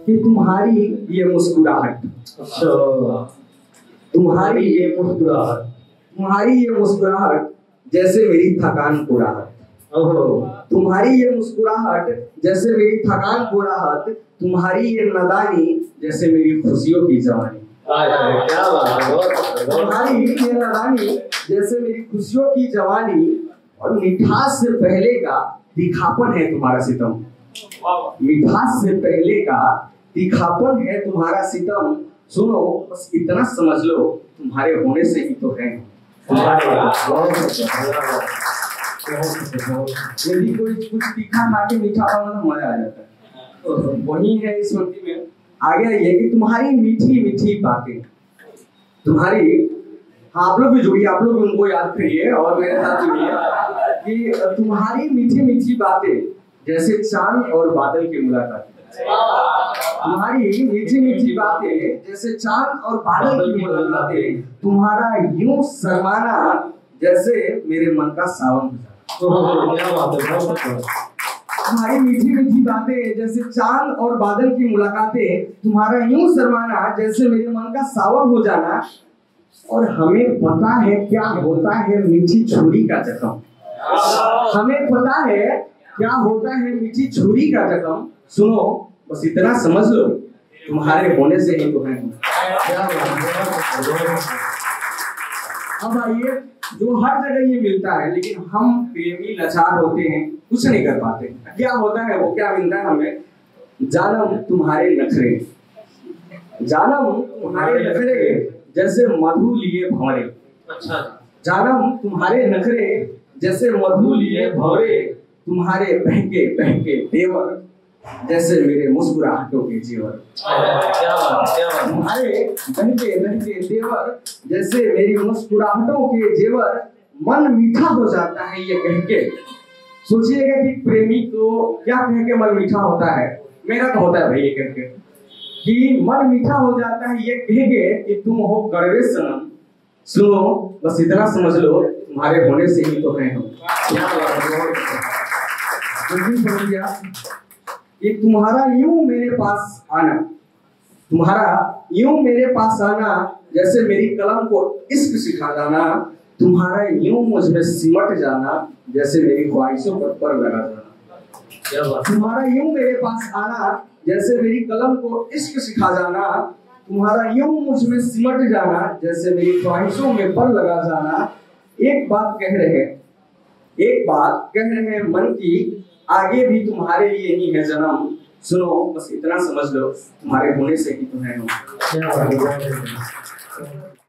कि तुम्हारी ये मुस्कुराहट, तुम्हारी ये मुस्कुराहट जैसे मेरी थकान को राहत, तुम्हारी ये मुस्कुराहट जैसे मेरी थकान को राहत, तुम्हारी ये नादानी जैसे मेरी खुशियों की जवानी। क्या बात है, तुम्हारी ये नादानी जैसे मेरी खुशियों की जवानी, और मिठास से पहले का तीखापन है तुम्हारा सितम, मिठास से पहले का तीखापन है तुम्हारा सितम। सुनो बस इतना समझ लो, तुम्हारे होने से ही तो है। यदि कोई कुछ तीखा खा के मीठा खाना तो मजा आ जाता है, तो वही है इस वक्त में। आगे ये कि तुम्हारी मीठी मीठी बातें, तुम्हारी, हाँ आप लोग भी जुड़िए, आप लोग भी उनको याद करिए और मेरे साथ जुड़िए कि तुम्हारी मीठी मीठी बातें जैसे चांद और बादल की मुलाकात, तुम्हारी मीठी मीठी बातें जैसे चांद और बादल की मुलाकातें, तुम्हारा यूं शर्माना जैसे मेरे मन का सावन। तुम्हारी मीठी मीठी बातें जैसे चांद और बादल की मुलाकातें, तुम्हारा यूं शर्माना जैसे मेरे मन का सावन हो जाना। और हमें पता है क्या होता है मीठी छुरी का जख्म, हमें पता है क्या होता है मीठी छुरी का जख्म। सुनो बस इतना समझ लो, तुम्हारे होने से ही तो है। अब आइए, जो हर जगह ये मिलता है लेकिन हम प्रेमी लाचार होते हैं, कुछ नहीं कर पाते। क्या होता है वो, क्या मिलता है हमें? जानम तुम्हारे नखरे, जानम तुम्हारे नखरे जैसे मधु लिए भंवरे। अच्छा, जानम तुम्हारे नखरे जैसे मधु लिए भंवरे, तुम्हारे बहके बहके देवर जैसे मेरे मुस्कुराहटों के जेवर। तुम्हारे बहके बहके देवर जैसे मेरी मुस्कुराहटों के जेवर, मन मीठा हो जाता है ये कह के। सोचिएगा कि प्रेमी को क्या कह के मन मीठा होता है, मेरा तो होता है भाई ये कह के कि मन मीठा हो जाता है ये कह के कि तुम हो कड़वे सनम। सुनो बस इतना समझ लो, तुम्हारे होने से ही तो है हम। कि तुम्हारा यूं मेरे पास आना, तुम्हारा यूं मेरे पास आना जैसे मेरी कलम को इश्क सिखा जाना, तुम्हारा यूं मुझ में सिमट जाना जैसे मेरी ख्वाहिशों पर लगा जाना। तुम्हारा यूं मेरे पास आना जैसे मेरी कलम को इश्क सिखा जाना, तुम्हारा यूं मुझ में सिमट जाना जैसे मेरी ख्वाहिशों में पर लगा जाना। एक बात कह रहे हैं मन की, आगे भी तुम्हारे लिए ही है जन्म। सुनो बस इतना समझ लो, तुम्हारे होने से ही तो है हम।